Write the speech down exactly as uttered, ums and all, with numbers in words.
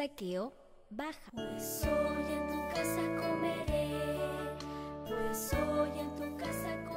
saqueo baja. Pues hoy en tu casa comeré, pues hoy en tu casa comeré.